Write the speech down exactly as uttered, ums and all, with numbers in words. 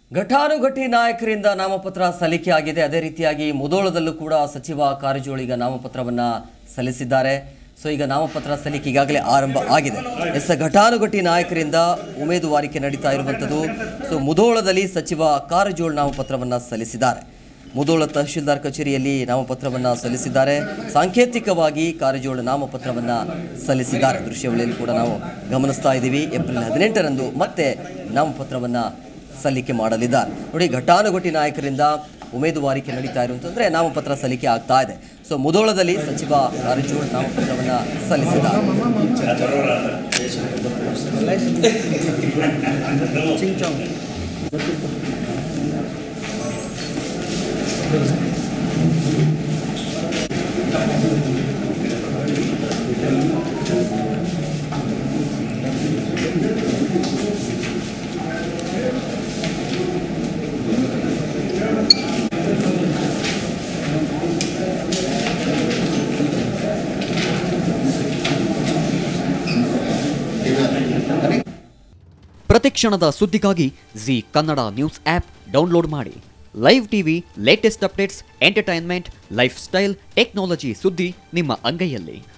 ಘಟಾನುಘಟಿ ನಾಯಕರಿಂದ ನಾಮಪತ್ರ ಸಲ್ಲಿಕೆಯಾಗಿದೆ. ಅದೇ ರೀತಿಯಾಗಿ ಮುಧೋಳದಲ್ಲೂ ಕೂಡ ಸಚಿವ ಕಾರಜೋಳ ಈಗ ನಾಮಪತ್ರವನ್ನ ಸಲ್ಲಿಸಿದ್ದಾರೆ. ಸೊ ಈಗ ನಾಮಪತ್ರ ಸಲ್ಲಿಕೆ ಈಗಾಗಲೇ ಆರಂಭ ಆಗಿದೆ. ಎಸ್ ಘಟಾನುಘಟಿ ನಾಯಕರಿಂದ ಉಮೇದುವಾರಿಕೆ ನಡೀತಾ ಇರುವಂಥದ್ದು. ಸೊ ಮುಧೋಳದಲ್ಲಿ ಸಚಿವ ಕಾರಜೋಳ ನಾಮಪತ್ರವನ್ನ ಸಲ್ಲಿಸಿದ್ದಾರೆ. ಮುಧೋಳ ತಹಶೀಲ್ದಾರ್ ಕಚೇರಿಯಲ್ಲಿ ನಾಮಪತ್ರವನ್ನ ಸಲ್ಲಿಸಿದ್ದಾರೆ. ಸಾಂಕೇತಿಕವಾಗಿ ಕಾರಜೋಳ ನಾಮಪತ್ರವನ್ನ ಸಲ್ಲಿಸಿದ್ದಾರೆ. ದೃಶ್ಯಾವಳಿಯಲ್ಲಿ ಕೂಡ ನಾವು ಗಮನಿಸ್ತಾ ಇದ್ದೀವಿ. ಏಪ್ರಿಲ್ ಹದಿನೆಂಟರಂದು ಮತ್ತೆ ನಾಮಪತ್ರವನ್ನ ಸಲ್ಲಿಕೆ ಮಾಡಲಿದ್ದಾರೆ. ನೋಡಿ, ಘಟಾನುಘಟಿ ನಾಯಕರಿಂದ ಉಮೇದುವಾರಿಕೆ ನಡೀತಾ ಇರುವಂತಂದ್ರೆ ನಾಮಪತ್ರ ಸಲ್ಲಿಕೆ ಆಗ್ತಾ ಇದೆ. ಸೊ ಮುಧೋಳದಲ್ಲಿ ಸಚಿವ ಕಾರಜೋಳ ನಾಮಪತ್ರವನ್ನ ಸಲ್ಲಿಸಿದ್ದಾರೆ. ಪ್ರತಿಕ್ಷಣದ ಸುದ್ದಿಗಾಗಿ Zee Kannada news app download ಮಾಡಿ. Live TV, latest updates, entertainment, lifestyle, technology ಸುದ್ದಿ ನಿಮ್ಮ ಅಂಗೈಯಲ್ಲಿ.